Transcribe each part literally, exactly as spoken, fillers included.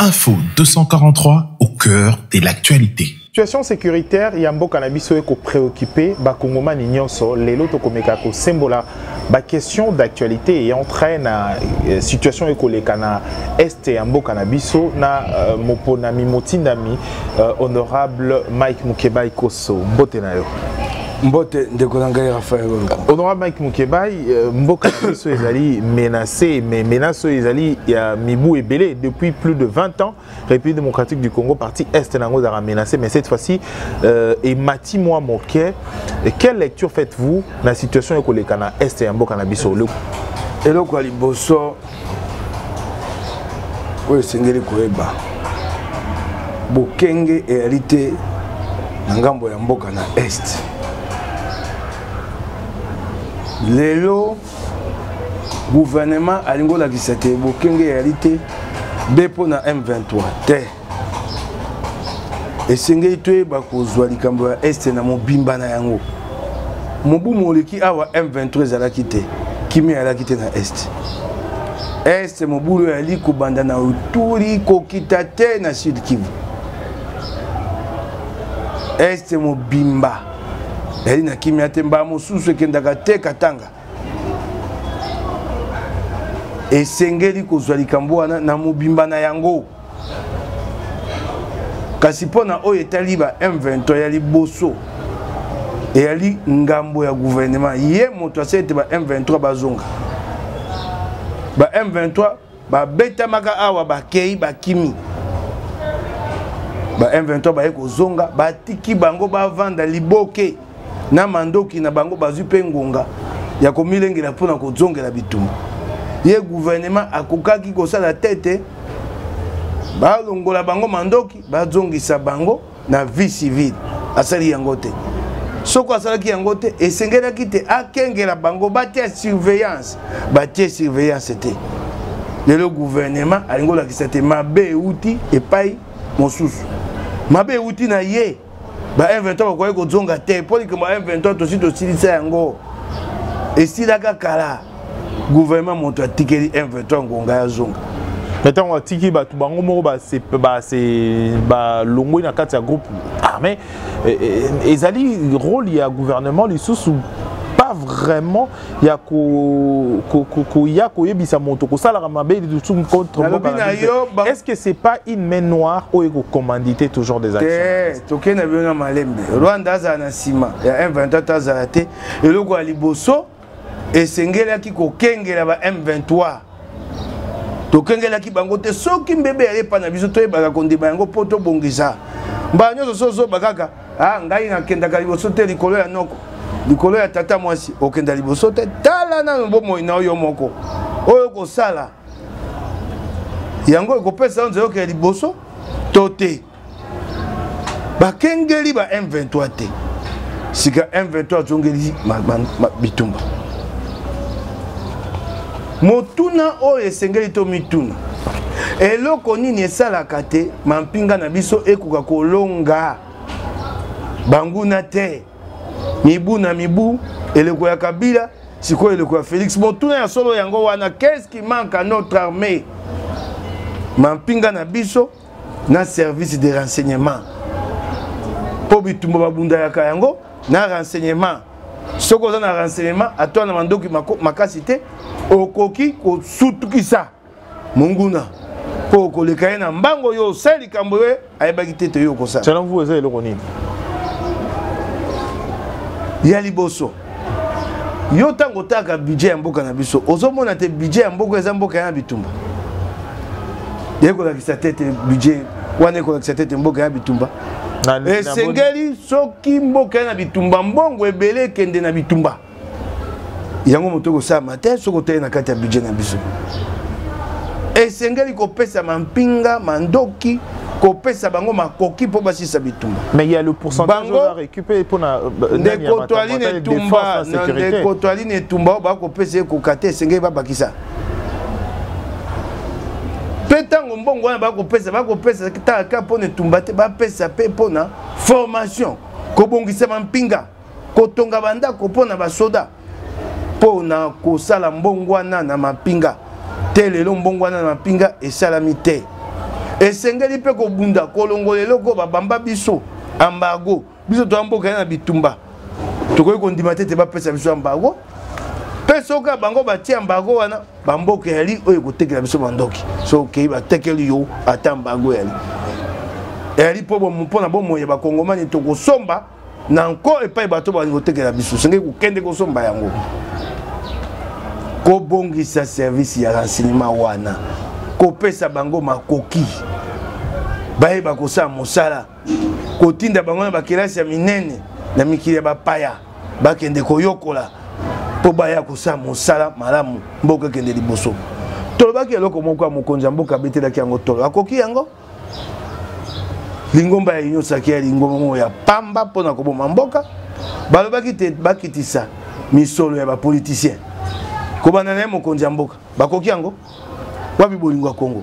Info deux cent quarante-trois au cœur de l'actualité. Situation sécuritaire, il y a un cannabis qui est préoccupé, bah Congoma Ninyonso, les lots komeka ko sembola, bah question d'actualité et entraîne à situation écolique na est et un beau cannabis na moponami motindami honorable Mike Mukebai Koso Mbotenayo. Mbote de Kolangai Raphaël. Honorable Mike Mukebai, Mboka Biso ezali menacé, mais menace ezali il y a Mibou et Belé depuis plus de vingt ans. République démocratique du Congo, parti Est Nango a menacé, mais cette fois-ci, euh, et Mati Moi Moké, quelle lecture faites-vous de la situation économique à Est et Mboka Biso? Et le quoi liboso, oui c'est ngeli koeba. Bokenge et réalité, Nangambo ya Mboka na Est. Lelo gouvernement alingo la kisate bokenge réalité bepo na M vingt-trois te esengeli toyeba kozwa likambo ya Est na mobimba na yango mobu moleki awa M vingt-trois ezalaki te kimi alaki te na Est Est mobulu yali kobanda na uturi kokita te na Sud Kivu Est mobimba yali na kimi ate mba mosusu ekendaka te Katanga esengeli kozwa likambo wana na mobimba na yango kasi pona oyo etali ba M vingt-trois yali boso eyali ngambo ya gouvernement ye moto asete ba M vingt-trois bazonga ba M vingt-trois ba betamaka awa bakei bakimi ba M vingt-trois baye kozonga batiki bango bavanda liboke na mandoki na bango bazwi pe ngonga ya komilengela pona kozongela bitumba ye gouvernement akokaki kosala tete balongola bango mandoki bazongisa bango na vie civile asali yango te soko asalaki yango te esengelaki te akengela bango batie surveillance batie surveillance te lelo gouvernement alingo lakisa te mabe euti epai mosusu mabe euti na ye ba M vingt-trois bakoki kozonga te po likambo M vingt-trois tosi tosilisa yango esilaka kala gouvernement moto atikeli M vingt-trois ngonga ya zonga maintenant on tiki ba tu bango moko ba c'est ba c'est ba longo na kati ya groupe armé ezali rôle ya gouvernement lisusu pas vraiment ya ko ko ko ya ko yebisa moto ko sala mabe tout contre est-ce que c'est pas une main noire ou eko commandité toujours des actions toke na biona malembe Rwanda za na sima ya M vingt-trois za te eloko aliboso esengelaki kokengela ba M vingt-trois tokengelaki bango te soki mbebe yale pa na biso toyebaka kondima yango po tobongisa mba nyonso sozo bakaka ah ngai nakendaka liboso te likolo ya noko likolo ya tata mwasi okenda liboso te tala nano bomoi na oyo moko oyo kosala yango ekopesa nzela okela liboso to te bakengeli ba M vingt-trois te sika M vingt-trois zongeli bitumba motuna oyo esengeli to mituna eloko nini esalaka te mampinga na biso ekoka kolonga banguna te mibu na mibu eleko ya Kabila siko eleko ya Félix motuna ya solo yango wana qu'est-ce qui manque à notre armée mampinga na biso na service de renseignement po bitumba babunda ya yango na renseignement soko za na renseignement atwa na mandoki makasi te okoki kosutukisa munguna po koleka ye na mbango yo sali kambo ye ayebaki te te yo kosa selon vous eza eloko nini ya liboso yo tango taka budget ya mboka na biso ozomona te budget ya mboka eza mboka ya bitumba yekolakisa te te budget wana ekolakisa te te mboka ya bitumba esengeli soki mboka na bitumba mbongo ebele kende na bitumba yango moto kosala te soko te na kati ya budget na biso esengeli kopesa mampinga mandoki kopesa bango makoki po basisa bitumba mais il y a le pourcentage à récupérer pour na ndeko toaline tumba ndeko toaline tumba ba kopesa kokate esengeli babakisa petango mbongo wana bakopesa bakopesa taka pone tumba te bapesa pe pona formation kobongisa mampinga kotonga banda kopona basoda pona kosala mbongo wana na mapinga te lelo mbongo wana na mapinga esalami te esengeli pe ko bunda kolongolelo ko babamba biso embargo biso to amboka na bitumba tokoki kondima te te bapesa biso embargo pe soka bango batia embargo wana bamboka yali oyo kotekela biso bandoki so okei batekeli yo ata embargo yali yali po mpona bomoye bakongomani tokosomba na nko epai bato balingi kotekela biso sengeli kokende kosomba yango kobongisa service ya renseignement wana kopesa bango makoki bayeba kosala mosala kotinda bango na bakelasi ya minene na mikili ya bapaya bakende koyokola po baya kosala mosala malamu mboka kende liboso tolobaki eloko moko ya mokonzi ya mboka abetelaki yango tolo akoki yango lingomba ya union sacrée ya lingomba ya pamba mpona koboma mboka balobaki te bakitisa misolo ya bapoliticien kobanda na ye mokonzi ya mboka bakoki yango wapi bolingo ya Congo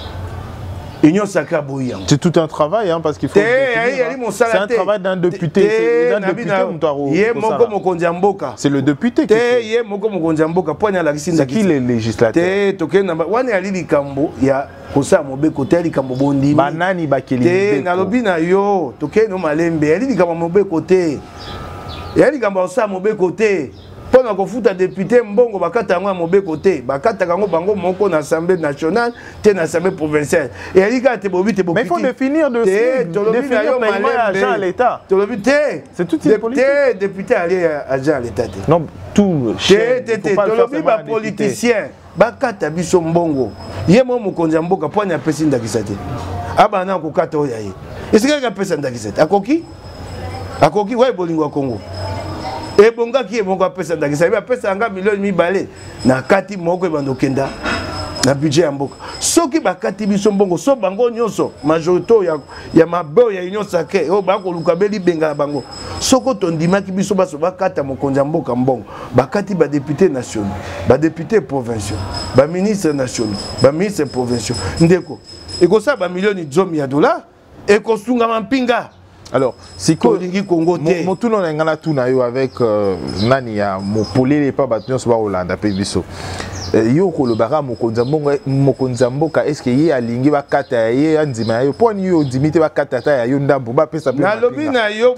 union sacrée boyi yango c'est tout un travail hein, parce qu'il faut c'est un travail d'un député c'est un député ye moko mokonzi ya mboka c'est le député te ye moko mokonzi ya mboka po anya lakisi ndaki les législateurs te tokenda wana yali likambo ya kosala mobeko te likambo bondimi banani bakeli te nalobi na yo tokende malembe yali likambo mobeko te yali likambo kosala mobeko te pona kofuta député mbongo bakata yango ya mobeko te bakata yango bango moko na assemblée nationale te na assemblée provinciale et yali kaka te bobi te bopiki mais il faut définir de définir paiement agent à l'état tolobi te c'est toute une politique te député ali agent à l'état te non tout te te te tolobi ba politicien bakata biso mbongo ye mo mokonzi ya mboka po anya pesi ndakisa te abana kokata oya ye esika ka pesa ndakisa te akoki akoki wa bolingo ya Congo ebonga ki ebonga pesa ndakisa ba pesa anga million mibale na kati moko ebando kenda na budget ya mboka soki bakati biso mbongo so bango nyonso majorité ya ya mabeo ya union sacrée o ba ko luka beli benga na bango soko tondimaki biso baso bakata mokonzi ya mboka mbongo bakati ba député nationaux ba député provinciaux ba ministre nationaux ba ministre provinciaux ndeko ekosa ba million zomi ya dollars ekosunga mampinga. Alors, si Motuno Ngana Tunayo avec Nani ya Mopolele pas battu sur Hollande pays biso. Yo ko le bara mokonza mboka est-ce que ye alingi ba kata ye andima yo poni yo dimite ba kata ta yo ndambo ba pesa pe na lobi na yo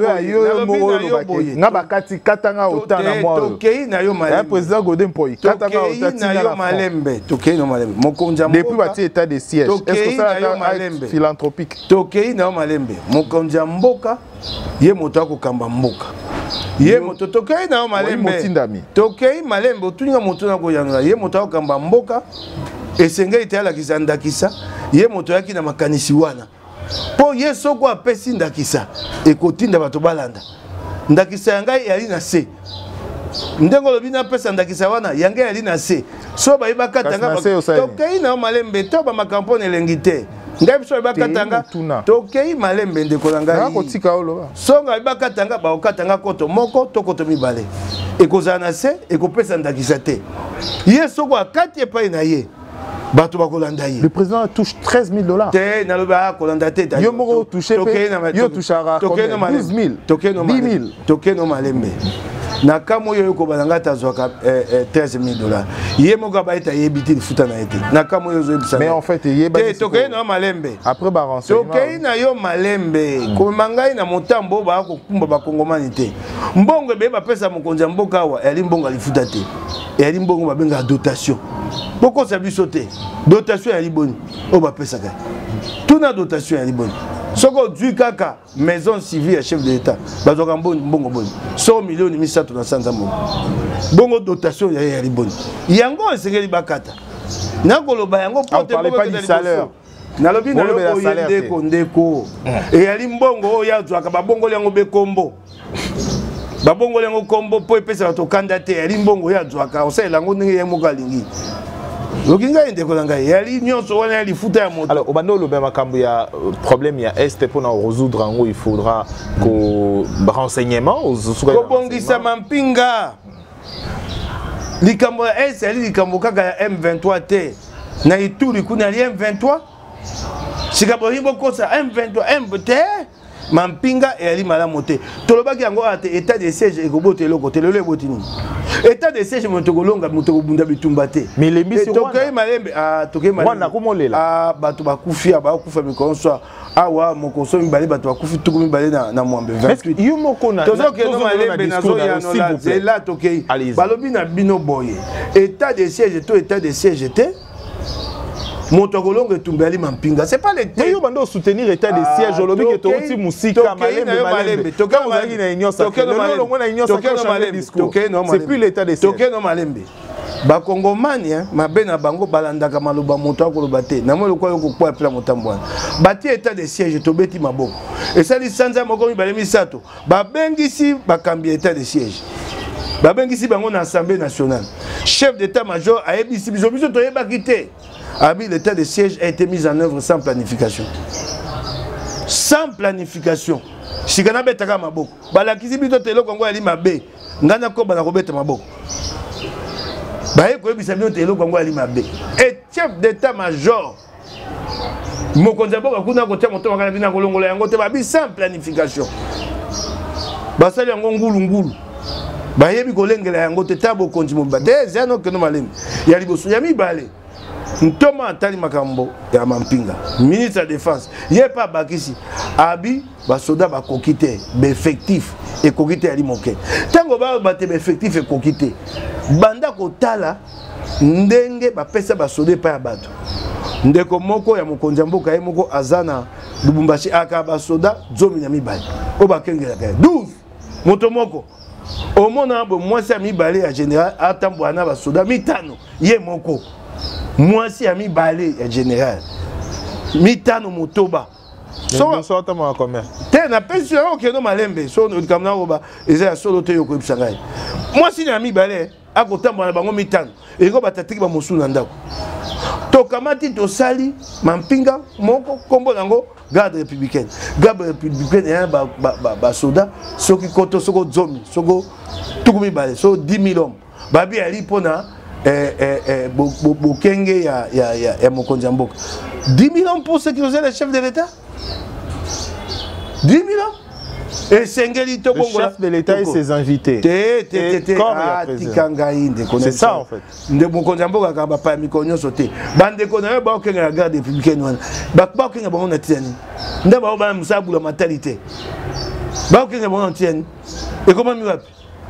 nga ba kati kata nga otana moi tokei na yo malembe président Godin Poi kata nga otana na yo malembe tokei no malembe mokonza mboka depuis bati état de siège est-ce que ça est philanthropique tokei na yo malembe mokonza mboka ye moto akokamba mboka ye moto tokei na yo malembe tokei malembe otuninga moto na koyanola ye moto akokamba mboka esengeli te alakisa ndakisa ye moto yaki na makanisi wana po ye soko apesi ndakisa ekotinda bato balanda ndakisa yanga yali na se ndengo lobi na pesa ndakisa wana yanga yali na se so bayeba katanga tokei na yo malembe to ba makampone elengi te ngai biso bakatanga tokei malembe ndeko na ngai nakotika oloba songa bakatanga bakatanga koto moko to koto mibale ekozala na se ekopesa ndakisa te ye soko akati epai na ye bato bakolanda ye le président touche treize mille dollars te naloba kolanda te yo moko touché yo touchara douze mille dix mille tokei no malembe na kamo yo ko balanga tazwaka treize mille dollars ye moko ba eta yebiti futa na ete na kamo yo zo mais en fait yeba te tokei na malembe après ba renseignement tokei na yo malembe ko mangai na motambo ba ko kumba ba kongomani te mbongo be ba pesa mokonzi ya mboka wa yali mbongo alifuta te yali mbongo ba benga dotation boko sa biso te dotation yali boni o ba pesa ka tuna dotation yali boni soko dui kaka maison civile ya chef de l'état bazoka mbongo boni cent millions ni misato na sanza mbongo bongo dotation ya ya liboni yango esengeli bakata nakoloba yango pote bongo pas du salaire nalobi na yo yende ko ndeko e yali mbongo oyo azwaka babongo yango be kombo babongo yango kombo po epesa to kandidate yali mbongo oyo azwaka osala yango ndenge yemo lingi lokinga ndeko na ngai yali nyonso wana yali futa ya moto. Alors obando le makambo ya problème ya est pour na résoudre ngo il faudra ko renseignement aux ko bongisa mampinga likambo ya est yali likambo kaka ya M vingt-trois te na Ituri kuna ya M vingt-trois sika boyimbo kosa M vingt-trois M te mampinga et ali malamu te tolobaki yango ate état de siège ekobota eloko te lelo eboti nini état de siège moto kolonga moto kobunda bitumba te mais les missions tokei malembe ah tokei malembe ah bato bakufi bakufa mikonso awa mokoso mibale bato bakufi tuku mibale na na mwambe vingt-huit yo moko na tozokeno malembe nazo ya nola zela tokei balobi na bino boye état de siège to état de siège te moto kolonga etumbeli mampinga c'est pas le mais yo bando soutenir état de siège olobi ke touti musika malembe malembe tokeno malembe na union sacrée lolo na union sacrée discours c'est plus l'état de siège tokeno malembe bakongomani mabe na bango balandaka maloba moto akoloba te namoni lokwa yo kokwa pela motambo wana batie état de siège tobeti maboko esali sanza moko mibale misato babengisi bakambi état de siège babengisi bango na assemblée nationale chef d'état-major ayebisi biso biso toyebaki te abi l'état de siège a été mis en œuvre sans planification sans planification sikana betaka maboko balakisi biso telo kongo ali mabe ngana ko bana kobeta maboko baye koyebisa biso telo kongo ali mabe et chef d'état-major mokonzi mboka kuna kotia moto makana bina kolongola yango te babi sans planification basali yango ngulu ngulu bayebi kolengela yango te tabo konzi mobade zano keno malemi ya liboso ya mibale ntoma atali makambo ya mampinga ministre de défense ye pa bakisi abi basoda bakokite beffectif ekokite ali moke tango ba bate beffectif ekokite banda kotala ndenge bapesa basoda pa ya bato ndeko moko ya mokonzi mboka ye moko azana Lubumbashi aka basoda zomi na mibale o bakengela ka douze moto moko omona bo mwasi ya mibale ya général atambwa na basoda mitano ye moko mwasi ya mibale ya général mitano motoba so so tama combien te na pension o keno malembe so kamna roba eza ya solo te yoko bisangai mwasi ya mibale akotambwa na bango mitano eko batatiki ba mosu na ndako tokamati tosali mampinga moko kombo nango garde républicaine garde républicaine ya ba ba ba soda soki koto soko zomi soko tukumi bale so dix mille hommes babi ali pona eh eh eh bokenge ya ya ya mokonzi mboka dix mille hommes pour sécuriser le chef de l'état dix mille hommes et Sengeli to le chef de l'état et ses invités te te te c'est ça en fait nde mokonzi mboka ka ba pa mikonyo sote bande ko na ba okenga la garde républicaine wana ba ba okenga ba na tiani nde ba ba musabula matalité ba okenga ba na tiani et comment mi wapi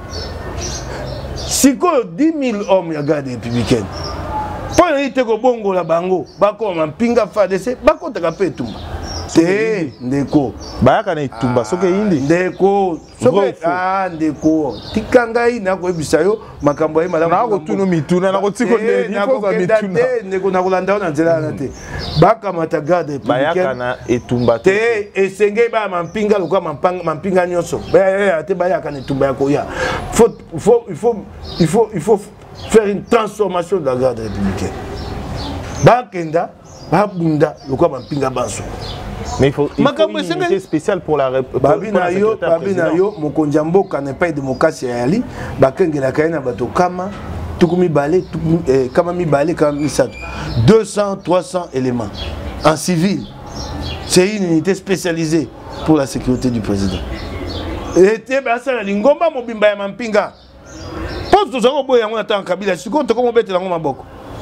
siko dix mille hommes ya garde républicaine pour ite ko bongo la bango ba ko mampinga F A D C ba ko taka pe tumba te ndeko bayaka na itumba soke indi ndeko soke ah ndeko tikanga ina ko ebisa yo makambo ye malamu na ko tuno mituna na ko tiko ndeni ko za mituna ndeko na kolanda na nzela na te baka mata garde bayaka na itumba te esenge ba mampinga lokwa mampanga mampinga nyonso ba te bayaka na itumba ya ko ya faut faut il faut il faut il faut faire une transformation de la garde républicaine bakenda babunda lokwa mampinga banso. Mais il faut, il faut une unité spéciale pour la République. Babina yo, babina yo, mokonzi mboka n'est pas démocratie yali, bakengela kaina bato kama tukumi balé, kama mi balé kama mi sato. deux cents, trois cents éléments en civil. C'est une unité spécialisée pour la sécurité du président. Et te basa na lingomba mobimba ya mampinga. Pose to zako boya ngona ta Kabila, siko to ko betela ngoma boko.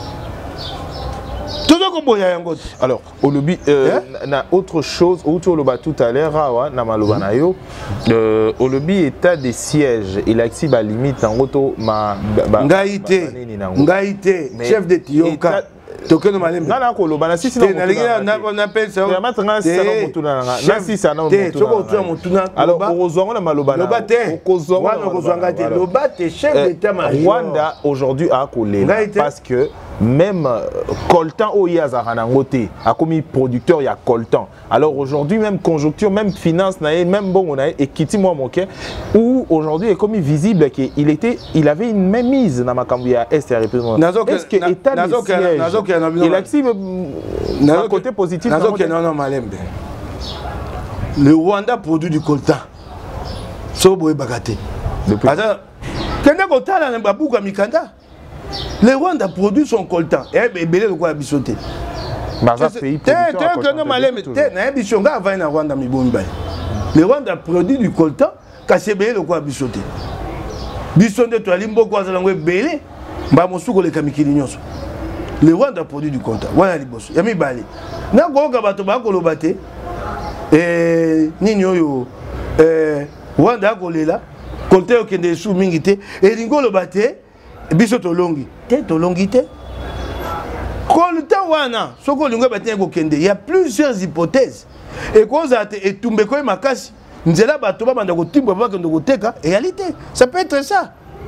Alors, au lobby, euh, eh? na autre chose, autour le tout à l'heure, na maloba na yo, au lobby état des sièges, il a activé la limite en auto ma ngaïté, ngaïté, chef de Tioka. Tokeno malembe. Na na ko loba na sisi na na linga na on appelle ça. Ya matanga sisi na motuna na. Na sisi na motuna. Te soko tu motuna. Alors ozongo na maloba na. Loba te. Kozongo. Wana kozonga te. Loba te chef d'état major. Rwanda aujourd'hui a collé parce que même coltan oyazara na ngote a commis producteur ya coltan. Alors aujourd'hui même conjoncture, même finance na même bon na et kiti moi moké où aujourd'hui est comme visible qu'il était il avait une même mise na makambu ya S R P. Est-ce que état des sièges il active un côté positif. Non, non, malembe. Le Rwanda produit du coltan. Sobo et Bagate. Attends, Kenya Kotala n'a pas beaucoup Mikanda. Le Rwanda produit son coltan. Et bien, il le quoi à bisoter. Baza pays producteur. T'es un malembe. T'es un bichonga avant na Rwanda mi bomba. le Rwanda produit du coltan kasi ebele lokola biso te biso nde toali mboko azala ngo ebele mba mosuku oleka mikili nyonso le Rwanda produit du coltan wana liboso ya mibale nakoyoka bato bakoloba te nini oyo Rwanda akolela coltan okende esu mingi te elingi oloba te biso tolongi te tolongi te coltan wana soki olingi batene kokende il y a plusieurs hypothèses ekozala te etumba ekoyi makasi nzela bato babanda kotimbwa bakende koteka réalité ça peut être ça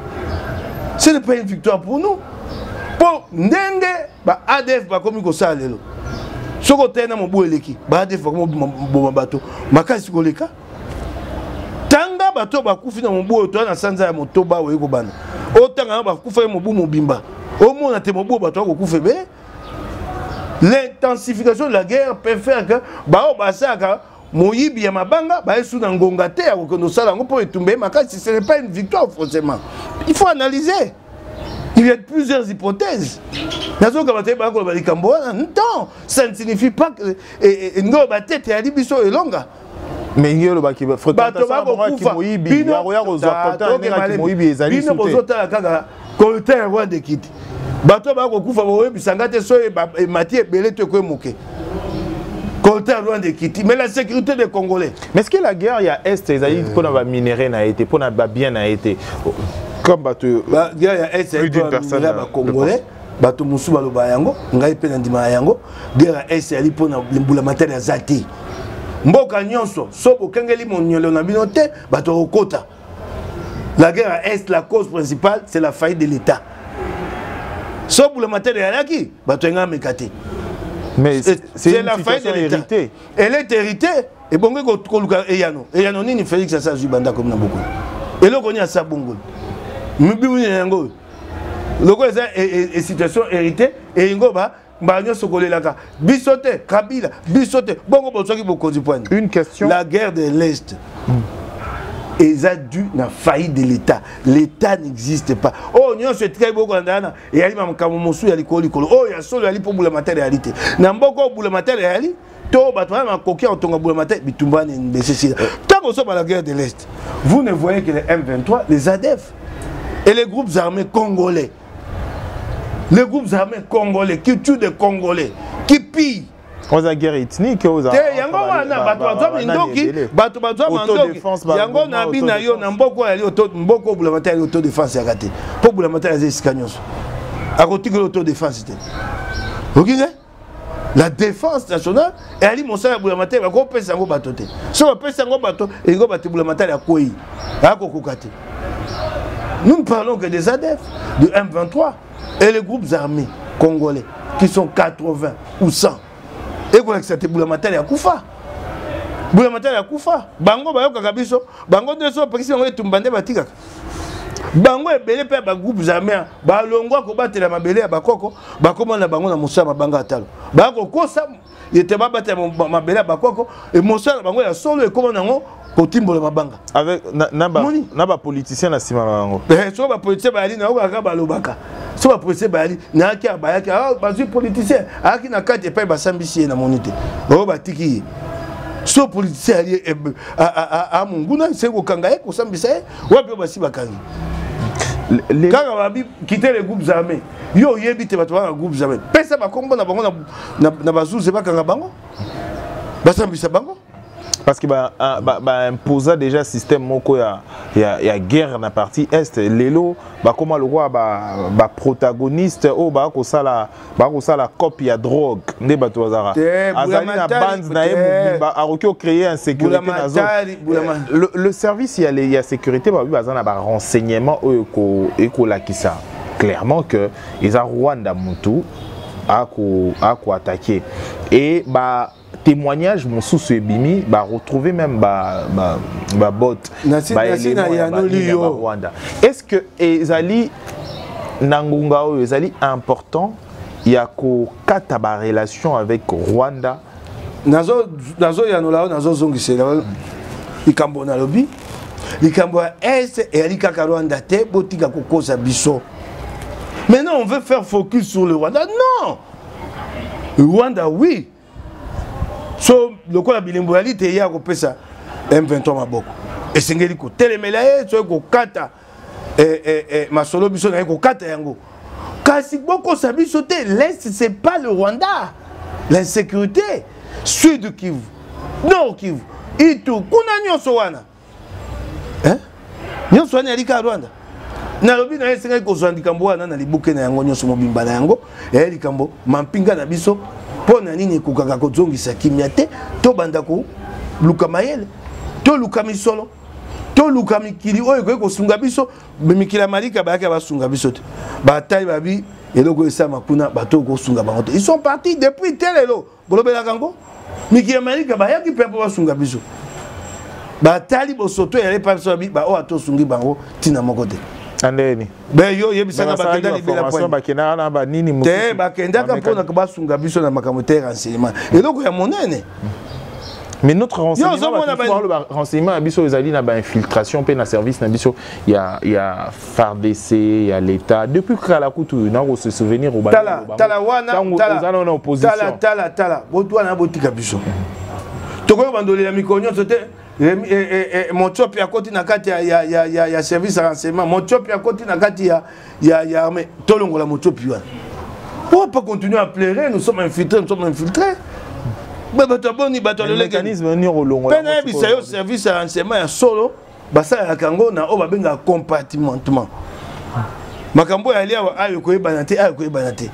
ce n'est pas une victoire pour nous pour ndenge ba A D F bakomi kosala lelo soki oteye na mobu eleki ba A D F bakomi boma bato makasi koleka tanga bato bakufi na mobu oyo toya na sanza ya motoba oyo ekobana otanga na bakufa ye mobu mobimba omona te mobu bato bakokufa ebele. L'intensification de la guerre peut faire que bao basaka moyibi ya mabanga ba esu na ngonga te ya kondo sala ngo po etumbe makasi ce n'est pas une victoire forcément. Il faut analyser. Il y a plusieurs hypothèses. Nazo ka batay ba ko ba likambo non, ça ne signifie pas que ngo ba tete ya libiso elonga. Mais ngelo ba ki fréquentation ba ki moyibi ya roya rozwa content ki moyibi ezali soute. Bino bozota kaka coltan roi de kiti. Bato ba ko kufa bo bisanga te so e mati ebele te ko moke. Coltan loin de Kiti, mais la sécurité des Congolais. Mais est-ce que la guerre, il y a Est, ils ont dit pour la minerai n'a été, pour la bien n'a été. Comme bateau. La guerre, il y a Est, plus d'une personne. Les Congolais, bateau Moussou Balobayango, Ngaï Penandima Yango, guerre Est, il y a pour la matière de Zati. Mboka Nyonso, Sobo Kengeli Monyolo Nabinote, bateau Okota. La guerre à Est, la cause principale, c'est la faillite de l'État. Sobo la matière de Yalaki, bateau Nga Mekati. Mais c'est la faillite de l'État. Elle est héritée. Et bon, et Yano. Et Yano, ni Félix Assa Zubanda comme na beaucoup. Et là, on y a ça bongo. Mubi Yango. Le quoi est situation héritée. Et Ingo ba, Bagno Sokole Laka. Bisote, Kabila, Bisote. Bongo Botsaki Boko du point. Une question. La guerre de l'Est. Ils ont dû na faillite de l'État. L'État n'existe pas. Oh, nous sommes très beaux condamnés. Et il y a des monsous, il y a des colis. Oh, il y a solo pour la matière réalité. N'amboko pour la matière réalité. Tout battre un coquin en tonga pour la matière. Bitumba n'est nécessaire. Tant qu'on soit à la guerre de l'Est, vous ne voyez que les M vingt-trois, les A D F et les groupes armés congolais. Les groupes armés congolais qui tuent des Congolais, qui pillent. On a guerre ethnique, on a yango wana bato bazo mindoki bato bazo mandoki yango na bina yo na mboko ya auto mboko boulamataire auto défense ya raté pour boulamataire ya escanyoso akotiki auto défense te okine la défense nationale et ali mosala boulamataire ba ko pesa ngo bato te so ba pesa ngo bato e ngo bato boulamataire ya koi akokoka te. Nous ne parlons que des A D F de M vingt-trois et les groupes armés congolais qui sont quatre-vingts ou cent. Et qu'on accepte Boulamata ya kufa. Boulamata ya kufa. Bango ba yoka kabiso. Bango deso pekisi ngo etumbande batika. Bango ebele pe ba groupe armés ba longwa ko batela mabele ya bakoko bakoma na bango na musama banga atalo. Ba ko kosa yete ba batela mabele ya bakoko et musama bango ya solo e koma nango kotimbola mabanga. Avec na ba na ba politicien na sima bango. Eh so ba politicien ba ali na oka ba lobaka. So ba politicien ba ali na ki ba ki ah ba politicien aki na kati pa ba sambisi na monite. Ba ba tiki. So politicien ali a a a munguna c'est ko kangaye ko sambisa wapi ba si bakangi. Les quand va quitter les groupes armés. Yo yebi te batwa groupes armés. Pesa ba kombo na bango na na bazuze ba kanga bango. Ba sambisa bango. Parce que bah, bah, bah imposa déjà système moko ya ya ya guerre na partie est lelo bah comment le roi bah bah protagoniste oh bah ko sala bah ko sala copie ya drogue ne bato bazara azali na bande na ye bah arokio créer insécurité na zone le, le service il y a il y a sécurité bah bazana bah renseignement ko eko la kisa clairement que ils a Rwanda mutu a ko a ko attaquer et bah témoignage mon sous ebimi ba retrouver même ba ba ba bot ba Rwanda. Est-ce que ezali nangunga o ezali important ya ko kata ba relation avec Rwanda nazo nazo ya nola nazo zongisela ikambo na lobi ikambo est et ali kaka Rwanda te botika kokosa biso. Maintenant on veut faire focus sur le Rwanda. Non. Le Rwanda oui. So, le quoi la bilingualité, il y a un M vingt-trois maboko esengeli ko telemela ye so ko kata eh eh eh masolo biso na ko kata yango kasi boko sabiso te l'est c'est pas le Rwanda l'insécurité sud Kivu nord Kivu itu kuna nyonso wana hein nyonso wana alika Rwanda na lobi na esenga ko zandika mbwana na libuke na yango nyonso mobimba na yango e likambo mampinga na biso pona nini kokaka ko zongisa kimia te to banda ko luka mayele to luka misolo to luka mikili oyo ko ko sunga biso mikila malika ba ka ba sunga biso te ba tai babi eloko esa makuna bato ko sunga bango te ils sont partis depuis telelo bolobela kango mikila malika ba yaki pepo ba sunga biso ba tali bosoto yale pa biso ba o ato sungi bango tina moko te andeni ben yo yebisanga bakenda libela point bakenda na ba nini musu te bakenda ka pona ka basunga biso na makamotère renseignement eloko ya monene. Mais notre renseignement, le renseignement à biso ezali na ba infiltration pe na service na biso il y a il y a F A R D C, il y a l'état depuis que la kutu na ko se souvenir au bana tala tala wana tala na opposition tala tala tala boto na botika biso toko bandolela mikonyo sote mon chop ya koti na kati ya ya ya ya service renseignement mon chop ya koti na kati ya ya ya armée tolongola mon chop wana on peut continuer à pleurer nous sommes infiltrés nous sommes infiltrés mais bato boni bato le mécanisme ni rolongola pena bisa yo service renseignement ya solo basa ya kango na o babenga compartimentement makambo ya lia ayo ko ebana te ayo ko ebana te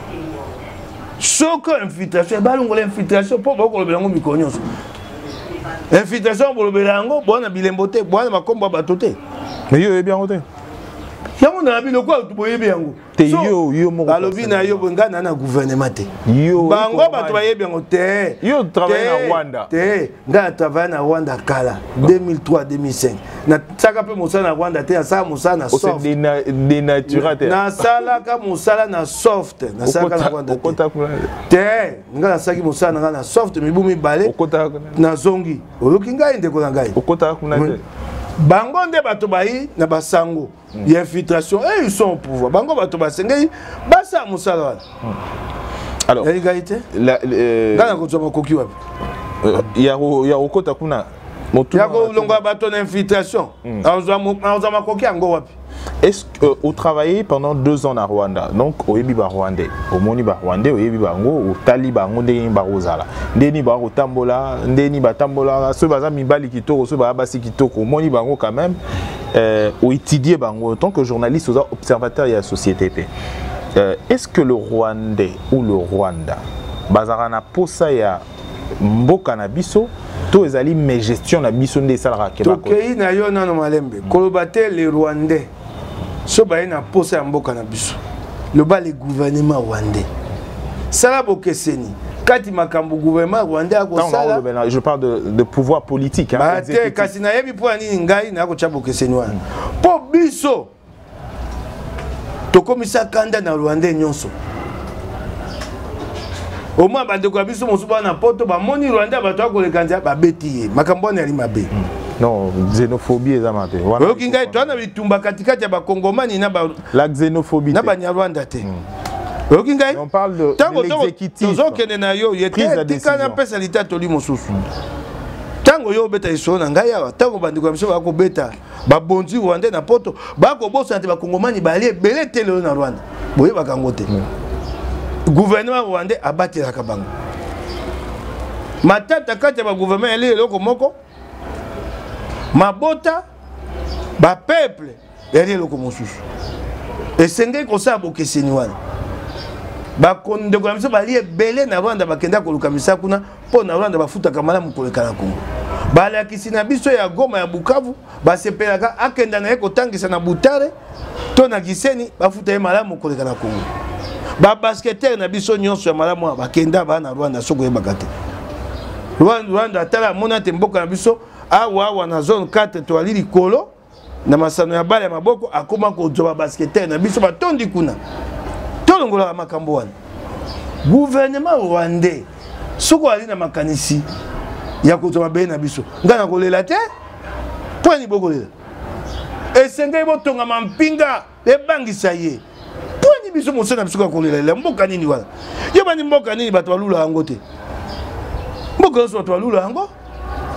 soko infiltration balongola infiltration po bako lobelango mikonyoso infiltration pour le belango bon na bilembote bon makomba batote mais yo bien côté yango na bi lokwa tuboye biango te yo yo mo alobi na yo bonga na gouvernement te yo bango bato baye biango te yo travaille na Rwanda te nga travaille na Rwanda kala deux mille trois deux mille cinq na saka pe musala na Rwanda te sa musala na soft de nature te na sala ka musala na soft na saka na Rwanda te nga na saki musala na na soft mibumi balé na zongi oyoki ngai ndeko na ngai okota kuna te bango nde bato bayi na basango ya infiltration et ils sont au pouvoir bango bato basengei basa musala wana alors égalité la ngana ko tsoma koki wapi ya ya okota kuna motu ya ko longa bato na infiltration anzwa anzwa makoki ango wapi. Est-ce que vous travaillez pendant deux ans en Rwanda, donc au Yebi Rwandais, au Moni Rwandais, au Yebi Bango, au Taliban, au Ndeni Barozala, Ndeni Baro Tambola, Ndeni Batambola, ce bazar Mibali Kitoko, ce bazar Kitoko, au Moni Bango quand même, euh, au étudier Bango, en tant que journaliste, aux observateurs et à la société. Euh, Est-ce que le Rwandais ou le Rwanda, Bazarana Posa ya Mboka na biso, to ezali mais gestion na biso nde salaka keba ko. To na yo na no malembe, kolobate les Rwandais. So ba na posa ya mboka na biso. Le bas le gouvernement rwandais. Sala bokeseni. Kati makambu gouvernement rwandais ko sala. Je parle de, de pouvoir politique hein. Ba te kasi na yebi po ani ngai na ko chabo keseni wana. Po biso. To komisa kanda na Rwandais nyonso. Au moins bande ko biso mosuba na poto ba moni Rwanda bato akolekanza ba beti makambo na limabe. Non, xénophobie est amate. Voilà. Ok, ngai toi na bitumba katikati ya ba Kongomani na ba la xénophobie. Na ba Rwanda te. Ok ngai. On parle de, de l'exécutif. Tozo kene na yo yete tika na personalité toli mosusu. Tango yo beta iso na ngai awa tango bande ko biso ba ko beta ba bonzi Rwanda na poto ba ko bosa te ba Kongomani ba ali belé tele na Rwanda. Boye ba kangote. Gouvernement rwandais abattu la kabango. Matata kati ba gouvernement ele eloko moko. Mabota ba peuple ele eloko mosusu. Esenge ko sa bokeseni wana. Ba konde ko miso bali ebele na Rwanda bakenda ko lukamisa kuna po na Rwanda bafuta kamala mukoleka na Kongo. Bala kisina biso ya Goma ya Bukavu basepelaka akenda na eko tangisa na Butare to na Giseni bafuta ye malamu koleka na Kongo. Ba basketteur na biso nyonso ya malamu bakenda ba na Rwanda soko yebaka te. Rwanda Rwanda tala mona te mboka na biso awa awa na zone quatre to ali likolo na masano ya bale ya maboko akoma ko joba basketteur na biso batondi kuna. Tolongola makambo wana. Gouvernement rwandais soko ali na makanisi ya ko joba be na biso. Ngana kolela te. Poni bokolela. Esenge botonga mampinga ebangisa ye. Poni biso mosana biso ka kolela mboka nini wana. Yeba ni mboka nini bato balula yango te. Mboka so bato balula yango.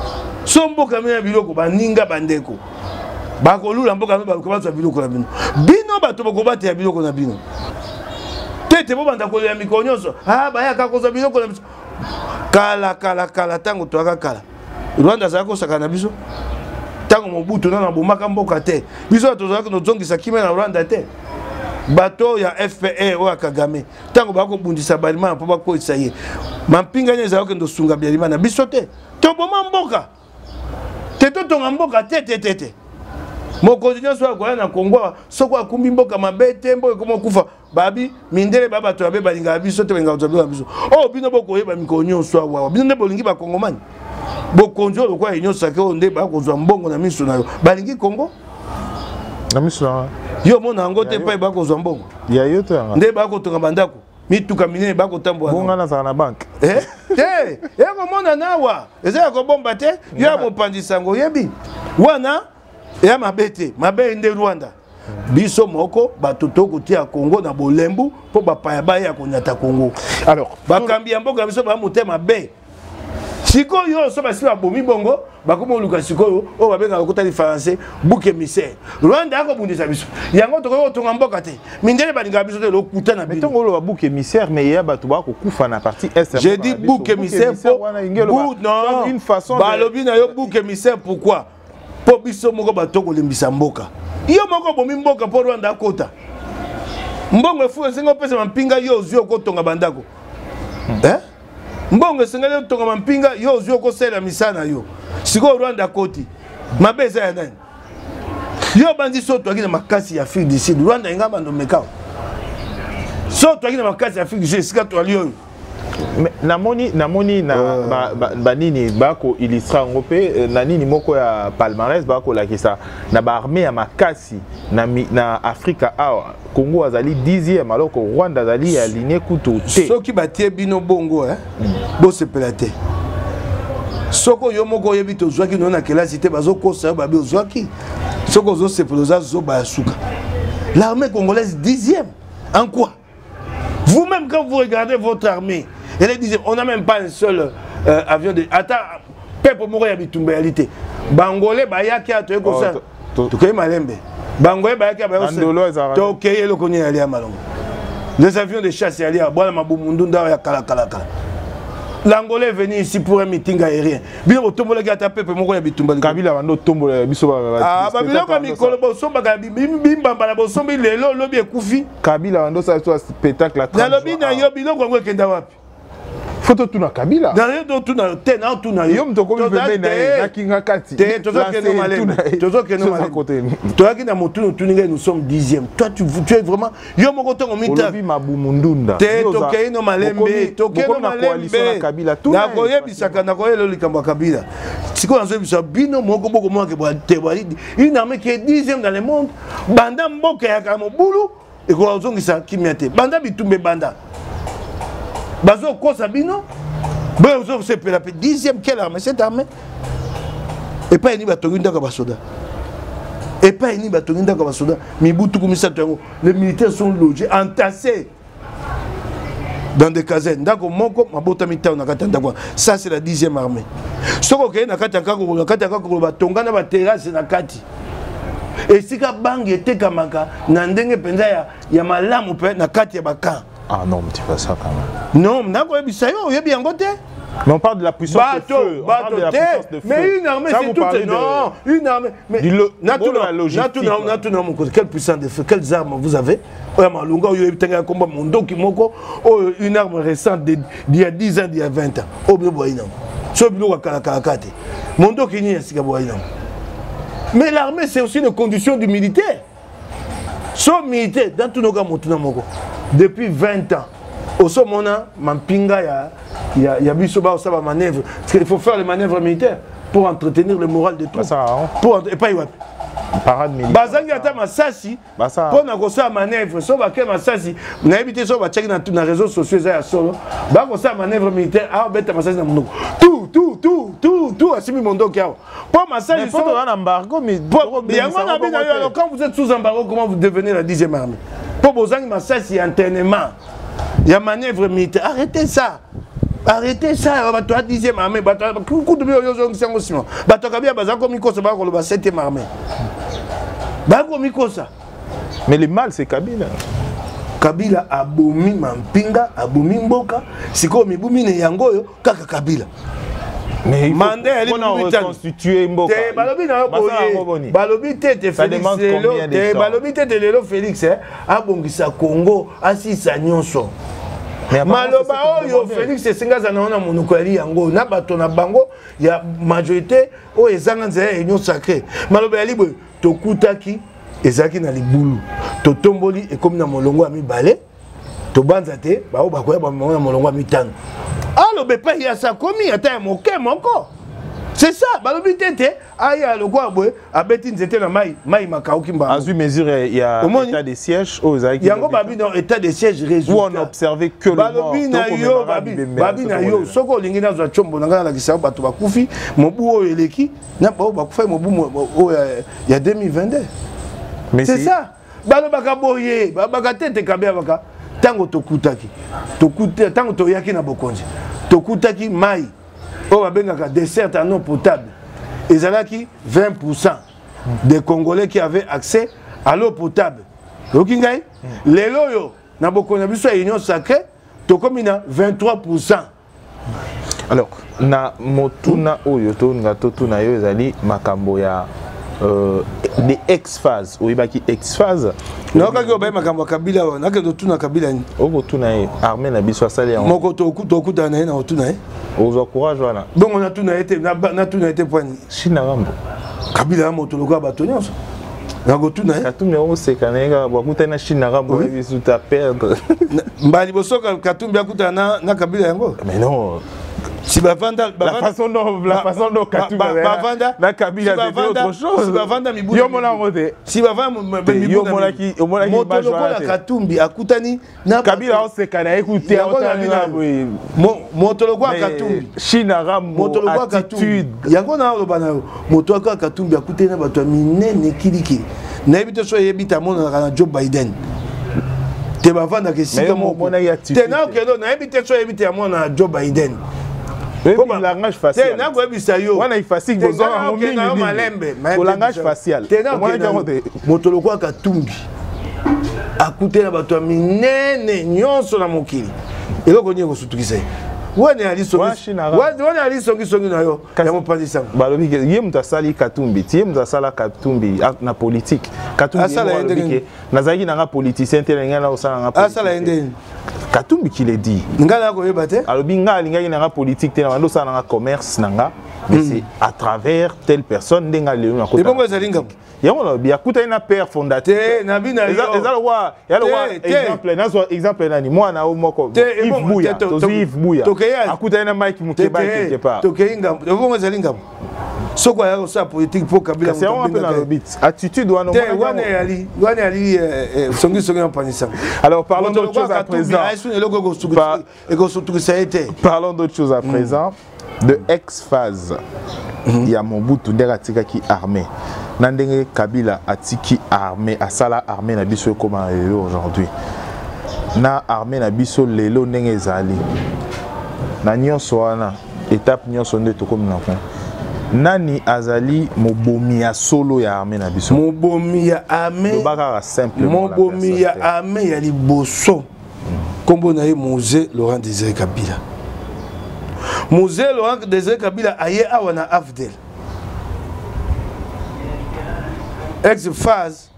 so mboka me ya biloko baninga bandeko bakolula mboka me bakobatsa biloko na bino bino bato bakobate ya biloko na bino tete bo banda kolela mikonyoso ah bayaka koza biloko na biso kala kala kala tango toaka kala Rwanda za kosaka na biso tango Mobutu na bomaka mboka te biso tozalaka nozongisa kimia na Rwanda te bato ya F P R o Kagame tango bako bundisa balima mpo bako isaye mampinga nyeza yoko ndo sunga byalima na biso te to boma mboka te to tonga mboka te te te te mokonzi nyonso akoya na Kongo soko akumbi mboka mabete mboka komo kufa babi mindele baba to abe balinga biso te benga to biso oh bino boko yeba mikonyo so awa bino nde bolingi ba kongomani bokonzi lo kwa inyo sake onde ba kozwa mbongo na miso na yo balingi Kongo na miso na yo mona ngo te pa ba kozwa mbongo ya yo te nde ba ko tonga bandako mituka minene ba ko tambo bonga na za na bank eh te eko mona nawa eza ko bomba te yo mopandisa ngo yebi wana ya mabete mabe nde Rwanda biso moko batoto kotia Congo na bolembu po bapaya ba ya konyata Congo alors bakambi ya mboka biso ba motema be sikoyo so basi ba bomi bongo bakomo luka sikoyo o babenga kokotali français bouc émissaire Rwanda ko bundisa biso yango to ko tonga mboka te mindele balinga biso te lokuta na biso metongo lo bouc émissaire mais ya bato ba ko kufa na partie est j'ai dit bouc émissaire pour non une façon balobi na yo bouc émissaire pourquoi po biso moko batoko lembisa mboka yo moko bomi mboka po Rwanda kota mbongo efu esengo pesa mampinga yo zio ko tonga bandako eh mbongo esengo tonga mampinga yo zio ko sela misana yo siko Rwanda koti mabeza ya nani yo bandi so to akina makasi ya Afrique du Sud Rwanda inga bando mekao so to akina makasi ya Afrique du Sud sika to alio namoni namoni na ba, ba, ba nini bako ilistra ngope na nini moko ya palmarès bako la kisa na ba armée ya makasi na na Afrika awa Congo azali dixième alors que Rwanda azali aligné kutu te soki batie bino bongo hein mm. bo sepela te soko yo moko yebi to zwaki no na kelasi te bazo kosa ba be zwaki soko zo sepela zo ba suka l'armée congolaise dixième en quoi vous-même quand vous regardez votre armée elle est dixième on n'a même pas un seul euh, avion de attends peuple moko ya bitumba réalité bangolais bayaki ato ko ça to kay malembe bangolais bayaki ba to kay le koni ali amalongo les avions de chasse ali a bwana mabumundu nda ya kala kala kala l'Angolais est venu ici pour un meeting aérien bien otombola ki ata peuple moko ya bitumba Kabila bando tombola biso ba ah ba bilo ka mikolo bo somba ka bimba bala bo sombi lelo lobi ekufi Kabila bando ça spectacle na lobi na yo bilo ko ngekenda wapi photo tuna Kabila na yo tuna te na tuna yo mtoko mbembe na na kinga kati te tozo ke no malem tozo ke no malem toi qui na motu tuninga nous sommes dixième toi tu tu es vraiment yo moko tongo mita lobi mabumundunda te to ke no malembe to ke no malembe Kabila na koye bisaka na koye lo likambo Kabila siko nazo bisa bino moko boko mo ke bo te bo une armée qui est dixième dans le monde banda mboka ya kamobulu et ko zongisa kimiate banda bitumbe banda bazo kosa bino bazo se pela pe dixième quelle armée cette armée et pas ni batongi ndaka basoda et pas ni batongi ndaka basoda mibutu kumisa tango les militaires sont logés entassés dans des casernes ndako moko mabota mitao na kata ndako ça c'est la dixième armée soko ke na kata kako na kata kako batonga na ba terrasse na kati et sika bangi etekamaka na ndenge penza ya ya malamu pe na kati ya baka. Ah non, mais tu fais ça quand même. Non, mais mais on parle de la puissance bateau, de feu. On bateau, parle de la puissance de feu. Mais une armée, c'est tout. De... Non, une armée. Mais du lo... la logistique. Quelle puissance de feu? Quelles armes vous avez? Une arme récente d'il y a dix ans, d'il y a vingt ans. Mais l'armée, c'est aussi une condition du militaire. Son militaire, dans tout nos cas, depuis vingt ans, au sommet, Mampinga, il y a, il y a Bisoba, ça va manœuvre. Parce qu'il faut faire les manœuvres militaires pour entretenir le moral de tout. Pour et pas parade militaire. Bazangi ata masasi. Pour na kosa manœuvre, so ba ke masasi. Na éviter so ba check na na réseaux sociaux ya solo. Ba kosa manœuvre militaire, ah beta masasi na mundo. Tout tout tout tout tout asimi mondo kia. Pour masasi so un embargo mais quand vous êtes sous embargo, comment vous devenez la dixième armée? Pour Bozangi masasi entraînement. Il y a manœuvre militaire. Arrêtez ça. arrêtez ça, bato a dixième armée, bato kudu bio yozo ngisango sima. Bato kabia bazako mikosa ba ko lo ba septième armée. Ba ko mikosa. Mais le mal c'est Kabila. Kabila abomi mampinga, abomi mboka, siko mibumi ne yangoyo kaka Kabila. Mais mandé il faut reconstituer Mboka. Te balobi na boye. Balobi tete Félix Lelo, te balobi tete Lelo Félix eh abongisa Congo asisa nyonso. Maloba oyo Félix esingaza na ona monoko ali yango na bato na bango ya majorité o ezanga nzela union sacrée. Maloba ali boye tokutaki ezaki na libulu. Totomboli ekomi na molongo ya mibale. Tobanza te ba o bakoya ba na molongo ya mitano. Alors, il n'y a pas commis, il y a moqué encore. C'est ça, balobi tete, aya le quoi boy, a beti nzete na mai, mai makao kimba. À une mesure, il y a état de siège aux Aïe. Il y a encore babi dans état de siège résultat. Où on a observé que le balobi na yo, babi, babi na yo, soko lingi na za chombo na ngana la kisao bato bakufi, mobu o eleki, na ba bakufa mobu o il y a deux mille vingt-deux. Mais c'est ça. Balo baka boye, baka tete kabia baka. Tango tokutaki tokute tango toyaki na bokonzi tokutaki mai o babengaka dessert en eau potable ezalaki vingt pour cent des Congolais qui avaient accès à l'eau potable okingai lelo yo na bokonzi biso ya union sacrée tokomi na vingt-trois pour cent. Alors na motuna oyo to ngato tuna yo ezali makambo ya Euh, des ex-phases, ou ibaki ex-phase. Non, quand on a makambo Kabila, on a que de tout na Kabila. Oko tuna e armée na biso sali en. Moko to ku to ku dana na tuna e. Ozo courage wana. Donc on a tout na été na na tout na été point. China rambo. Kabila moto loka batonyo. Na go tuna e. Katumbi o sekanega bakuta na China rambo biso ta perdre. Mbali bosoka Katumbi akuta na na Kabila yango. Mais non. Si Bavanda, la façon dont la façon dont Katumbi Bavanda, la Kabila c'était autre chose. Si Bavanda mi yo mona ngote. Si Bavanda yo mona ki yo mona ki moto lokola Katumbi akutani na Kabila o sekana écouter otana boye. Moto lokola Katumbi. China rambo moto lokola Katumbi. Yango na loba na moto lokola Katumbi akutena bato minene kiliki. Na ebito so yebita mona na Joe Biden. Te Bavanda ke sika mo mona ya ti. Te na okelo na ebite so yebita mona Joe Biden. Le langage facial. On a facile. Le langage facial. Motolo kwa Katumbi. Akute na bato minene nyonso na mokili. Eloko nyeko sutukisa. Wane ali songi. Wane ali songi songi na yo. Ya mopandisa. Balobi ye mutasali Katumbi. Tie mutasala Katumbi na politique. Katumbi asala ndenge. Nazaki na politicien telenga na osala na politique. Asala ndenge. Katumbi qui l'a dit. Ngala ko yebate. Alors binga linga ina politique te na ndo sa na commerce nanga. Mais c'est à travers telle personne ndenga le na kota. Ebongo zalinga. Yango na bi akuta ina père fondateur. Na bi na yo. Eza lo wa, ya lo wa exemple na so exemple nani moi na moko. Yves Bouya. To Yves Bouya. Akuta ina Mike Mukeba quelque part. To keinga. Ebongo zalinga. Soko ya sa politique pour Kabila. C'est un peu dans le beat. Attitude wana wana ali, wana ali songi songi en panissa. Alors parlons d'autre chose à présent. Parlons d'autre chose à présent. De ex-phase. Il y a Mobutu Nderatika qui armé. Nandenge Kabila atiki armé, asala armé na biso comment aujourd'hui. Na armé na biso lelo ndenge zali. Na nyonso wana étape nyonso nde to comme na fond. Nani azali mobomi ya solo ya armée na biso. Mobomi ya armée. Lobaka simple. Mobomi ya armée ya liboso. Kombo na ye Mosé Laurent Désiré Kabila. Mosé Laurent Désiré Kabila aye awa na Afdel. Ex-phase.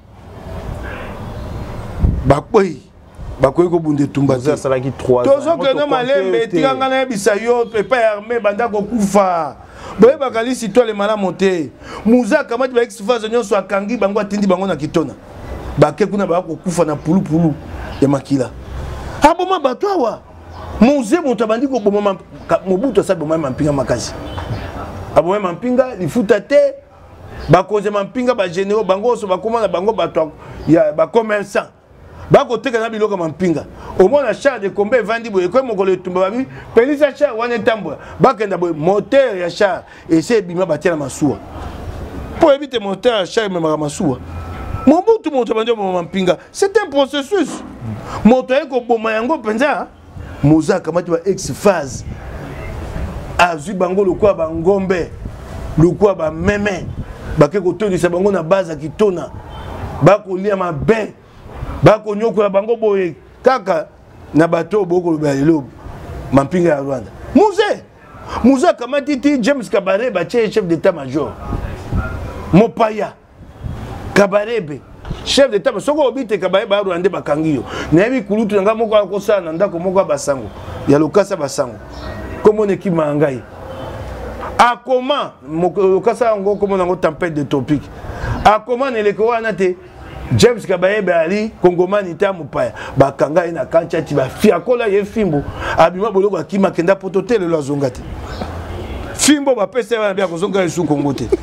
Bakoi. Bakoi ko bunde tumba za salaki trois ans. Tozo que no malembe tiranga na bisa yo pepa armée banda ko kufa. Boye bakali sito le mala monter. Muza kamati ba ex-phase nyonso akangi bango atindi bango na kitona. Bake kuna ba ko kufa na pulu pulu ya makila. Aboma bato awa. Muze moto bandi ko boma Mobutu sa boma mampinga makasi. Aboma mampinga lifuta te. Bakoze mampinga ba généraux bango so bakoma na bango bato ya ba commerçant. Bako teka na biloko mampinga. Au moins la char de combat vandi boye ko mokolo tumba babi. Pelisa char wana tambo. Bakenda boye moteur ya char et c'est bima batia na masuwa. Pour éviter moteur ya char même masuwa. Mobutu moto bandi mampinga. C'est un processus. Moto eko boma yango penza. Moza kamati ba ex phase azui bango lokwa bangombe lokwa ba meme bake kotondisa bango na base kitona bakolia mabe bakonyokola bango boye kaka na bato boko lelo mampinga ya Rwanda Mouze Mouze kamatiti James Kabarebe chef d'état-major Mopaya Kabarebe chef d'état soko obite Kabarebe ya Rwanda bakangiyo na yebi kulutu nga moko akosa na ndako moko basango ya lokasa basango comme on équipe mangai a comment lokasa ngo comme on tempête de topique a comment ne leko wana te James Kabarebe ali Kongomani ta mopaya bakanga ina kancha ti ba fiakola ye fimbo abima boloko akima kenda pototele lo azongate fimbo ba pesa wana bia kozonga yesu Kongo te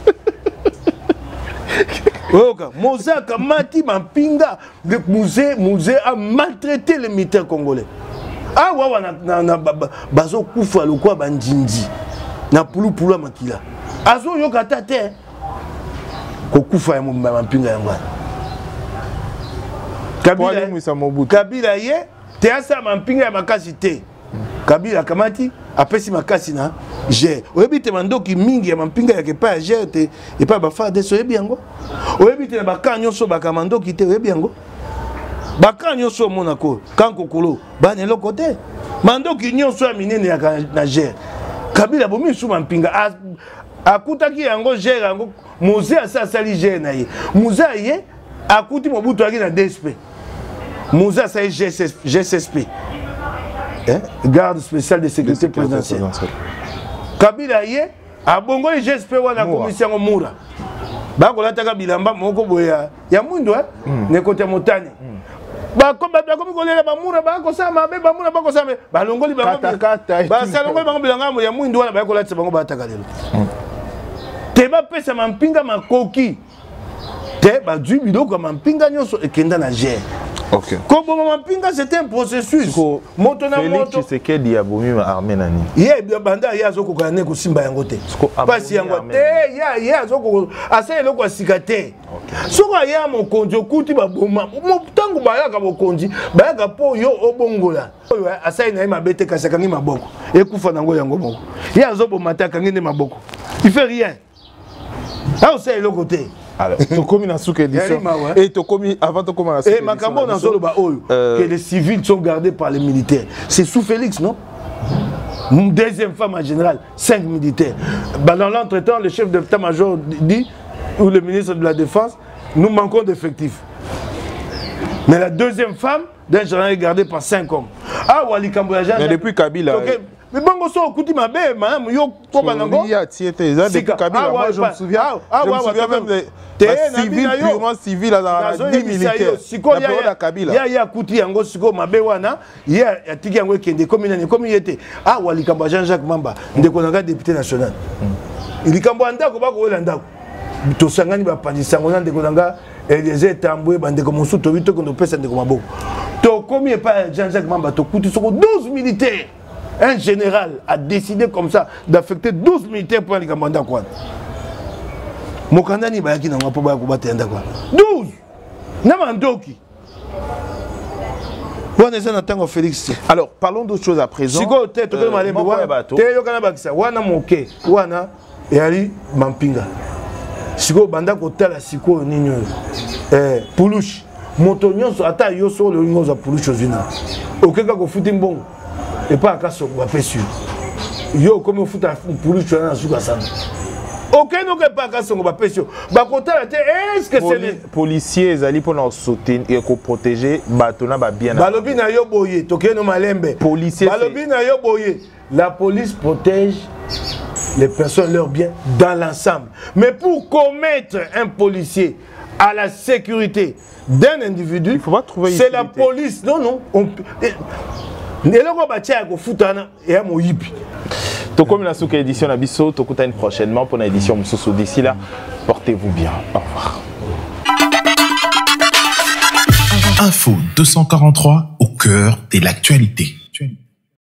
oka Mozaka mati mampinga de musée musée a maltraité les militaires congolais ah wa na na, na bazo kufa lokwa bandindi na pulu pulu makila azo yoka tate ko kufa ya mampinga yango Kabila, Kabila ye te asa mampinga ya makasi te Kabila kamati apesi makasi na je oyebi te mandoki mingi ya mampinga ya kepa ya je te epa bafa de so yebi yango oyebi te baka nyonso baka mandoki te oyebi yango baka nyonso mona ko kanko kolo bane loko te mandoki nyonso ya minene ya na je Kabila bomi su mampinga akutaki yango je yango Moze asa sali je na ye Moze ye akuti mobutu aki na D S P Mouza c'est G S S P hein? Garde spéciale de sécurité présidentielle Kabila ye a bongo G S P wana commission Moura bakola taka bilamba moko boya ya mundu ne côté motane ba ko ba ko ko lela ba Moura ba ko sama be ba Moura ba ko sama ba longoli ba ba salongoli ba bilanga ya mundu wana ba ko latsa bango ba taka lelo te ba pesa mampinga makoki te ba du biloko mampinga nyoso ekenda na gère. OK. Comme mampinga c'était un processus. Moto na moto c'est que dia bomi ma armée nani. Ye bien banda ya zoko kana ko simba yango te. Pasi yango te ya ya zoko asa eloko asikate. Soko ya mo konjo kuti ba boma. Mo tangu ba ya ka bo konji, ba ya ka po yo obongola. Oyo asa ina ma bete kasaka ngi maboko. Ekufa nango yango moko. Ya zobo mataka ngi ne maboko. Il fait rien. Ah on sait le côté. Alors, tu commis dans sous édition et tu commis avant de commencer. Et Makambo dans solo ba oyo que les civils sont gardés par les militaires. C'est sous Félix, non? Une deuxième femme en général, cinq militaires. Bah, dans l'entretemps, le chef d'état-major dit, ou le ministre de la Défense, nous manquons d'effectifs. Mais la deuxième femme d'un général est gardée par cinq hommes. Ah, Wali Kamboyajan. Mais depuis Kabila. Okay. Mais bon, so kuti mabe, madame, yo koba nango. Il y a tiété, ça depuis Kabila. Moi, je me souviens. Ah, je me souviens même des civils, purement civils dans dix militaires. La période à Kabila. Il y a kuti yango siko mabe wana. Il y a tiki yango kende comme il comme il était. Ah, Wali Kamboyajan Jacques Mamba, ndeko nanga député national. Il Kamboyanda ko ba ko welanda. To sangani ba pandisa ngona ndeko nanga Eliezer Tambwe bandeko mosuto bito ko no pesa ndeko maboko. To komi pas Jean-Jacques Mamba to kuti soko douze militaires. Un général a décidé comme ça d'affecter douze militaires pour les commandants. Mokandani bayaki na ngapo ba ko batenda quoi. douze. Namandoki. Bon, les gens Félix. Alors, parlons d'autre chose à présent. Siko tête to malé wana. Te yo kana bakisa wana moke. Wana et ali mampinga. Siko banda ko tala siko ninyo. Eh, Pulush. Moto nyonso ata yo so le ngoza Pulush ozina. Okeka ko futi mbongo. Et pas à casse au sûr. Yo comme fout à pour tu as un sana. Aucun n'aurait pas à casse au sûr. Bah côté est-ce que c'est policiers zali pour nous soutenir et pour protéger batona ba bien. Balobi na yo boye toke no malembe. Policiers. Balobi na yo boye. La police protège les personnes leurs biens dans l'ensemble. Mais pour commettre un policier à la sécurité d'un individu, il faut pas trouver. C'est la police. Non non. On, Comme la souka édition Nabiso, Tokutane prochainement pour l'édition Moussou. D'ici là, portez-vous bien. Au revoir. Info deux cent quarante-trois au cœur de l'actualité.